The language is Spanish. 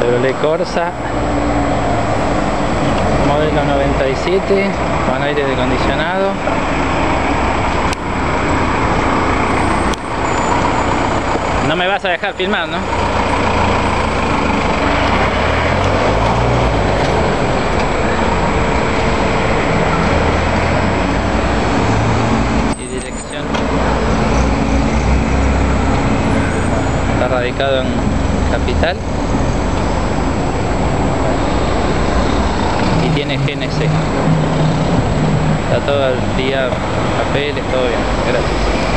Chevrolet Corsa modelo 97 con aire acondicionado. No me vas a dejar filmar, ¿no? Y dirección. Está radicado en Capital. Y tiene GNC. Está todo el día, papeles, todo bien. Gracias.